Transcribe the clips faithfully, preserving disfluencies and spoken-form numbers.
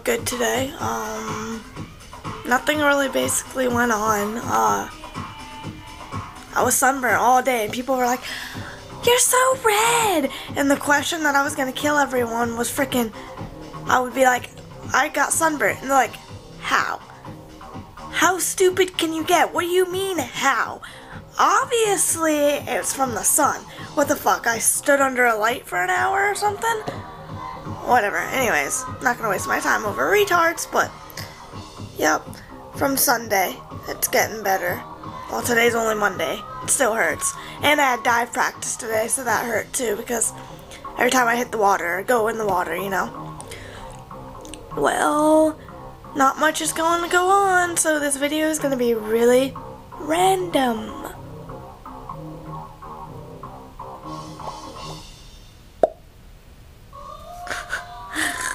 look good today. Um, nothing really basically went on. Uh, I was sunburned all day, and people were like, "You're so red!" And the question that I was gonna kill everyone was freaking, I would be like, "I got sunburned," and they're like, "How? How stupid can you get? What do you mean, how? Obviously, it's from the sun. What the fuck? I stood under a light for an hour or something? Whatever. Anyways, not gonna waste my time over retards, but yep, from Sunday, it's getting better. Well, today's only Monday. It still hurts. And I had dive practice today, so that hurt too, because every time I hit the water, or go in the water, you know. Well, not much is going to go on, so this video is going to be really random.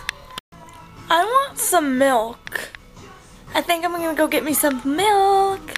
I want some milk. I think I'm going to go get me some milk.